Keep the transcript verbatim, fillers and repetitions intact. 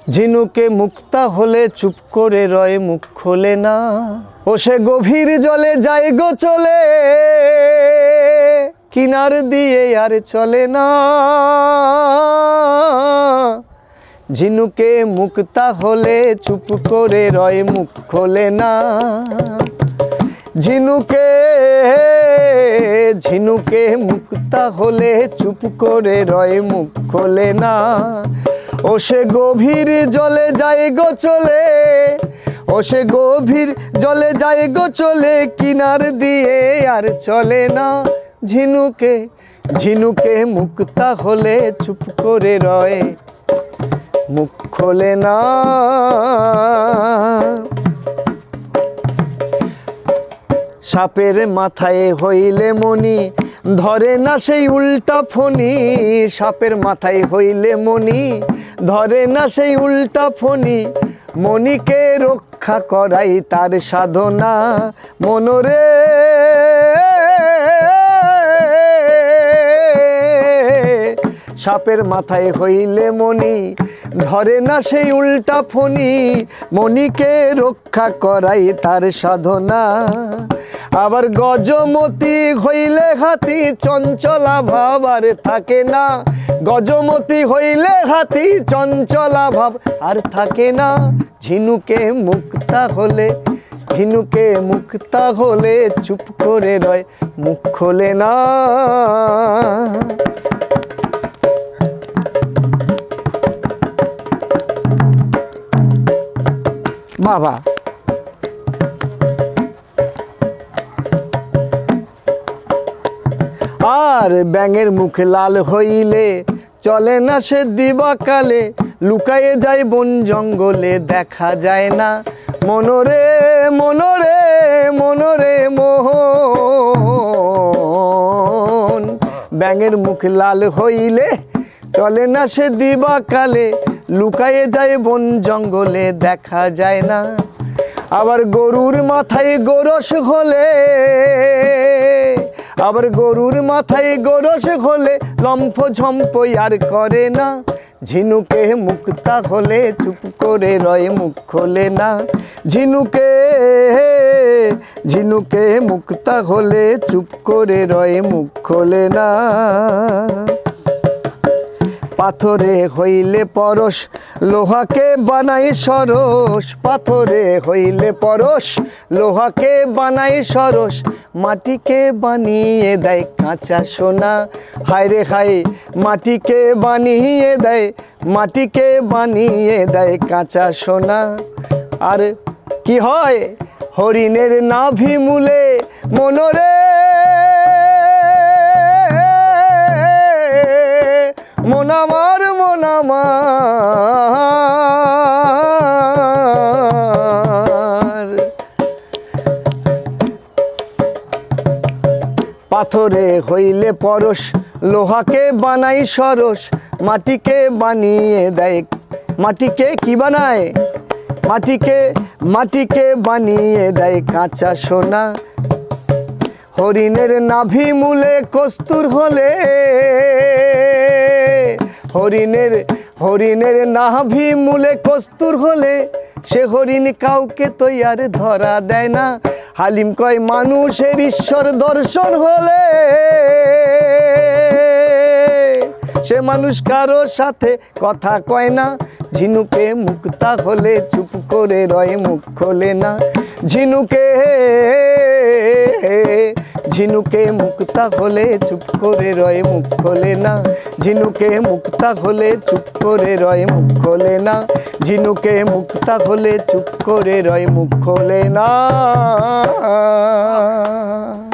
ঝিনুকে মুক্তা হলে চুপ করে রয়, মুখ খোলে না। ও সে গভীর জলে যায় গো চলে, কিনার দিয়ে আর চলে না। ঝিনুকে মুক্তা হলে চুপ করে রয়, মুখ খোলে না। ঝিনুকে ঝিনুকে মুক্তা হলে চুপ করে রয়, মুখ খোলে না। ও সে গভীর জলে যায় গো চলে, ও সে গভীর জলে যায় গো চলে, কিনার দিয়ে আর চলে না। ঝিনুকে ঝিনুকে মুক্তা হলে চুপ করে রয়, মুখ খোলে না। সাপের মাথায় হইলে মণি, ধরে না সেই উল্টা ফণি। সাপের মাথায় হইলে মণি, ধরে না সেই উল্টা ফণি। মণিকে রক্ষা করাই তার সাধনা। মনরে সাপের মাথায় হইলে মণি, ধরে না সেই উল্টা ফণি। মণিকে রক্ষা করাই তার সাধনা। আবার গজমতি হইলে হাতি, চঞ্চলা ভাব আর থাকে না। গজমতি হইলে হাতি, চঞ্চলা ভাব আর থাকে না। ঝিনুকে মুক্তা হলে ঝিনুকে মুক্তা হলে চুপ করে রয়, মুখ খোলে না। বাবা আর ব্যাঙের মুখ লাল হইলে চলে না সে দিবাকালে। লুকায়ে যায় বন জঙ্গলে, দেখা যায় না। মনরে মনরে মনরে মোহন। ব্যাঙের মুখ লাল হইলে চলে না সে দিবাকালে। লুকায়ে যায় বন জঙ্গলে, দেখা যায় না। আবার গরুর মাথায় গোরস হলে, আবার গরুর মাথায় গোরস হলে, লম্ফ ঝম্প আর করে না। ঝিনুকে মুক্তা হলে চুপ করে রয়, মুখ খোলে না। ঝিনুকে ঝিনুকে মুক্তা হলে চুপ করে রয়, মুখ খোলে না। পাথরে হইলে পরশ, লোহাকে বানাই সরস। পাথরে হইলে পরশ, লোহাকে বানাই সরস। মাটিকে বানিয়ে দেয় কাঁচা সোনা। হায় রে হায়, মাটিকে বানিয়ে দেয়, মাটিকে বানিয়ে দেয় কাঁচা সোনা। আর কি হয় হরিণের নাভি মূলে, মনরে মন আমার মন আমার। পাথরে হইলে পরশ, লোহাকে বানাই সরস। মাটিকে বানিয়ে দেয়, মাটিকে কি বানায়? মাটিকে মাটিকে বানিয়ে দেয় কাঁচা সোনা। হরিণের নাভি মূলে কস্তুর হলে, হরিণের হরিণের নাভি মূলে কস্তুর হলে, সে হরিণ কাউকে তো আর ধরা দেয় না। হালিম কয় মানুষের ঈশ্বর দর্শন হলে, সে মানুষ কারো সাথে কথা কয় না। ঝিনুকে মুক্তা হলে চুপ করে রয়, মুখ খোলে না। ঝিনুকে ঝিনুকে মুক্তা হলে চুপ করে রয়, মুখ খোলে না। ঝিনুকে মুক্তা হলে চুপ করে রয়, মুখ খোলে না। ঝিনুকে মুক্তা হলে চুপ করে রয়, মুখ খোলে না।